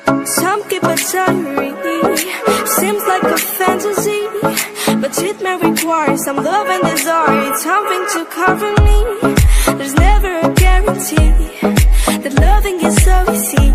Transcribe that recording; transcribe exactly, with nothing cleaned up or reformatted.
Some keep a diary, seems like a fantasy, but it may require some love and desire. It's something to cover me. There's never a guarantee that loving is so easy.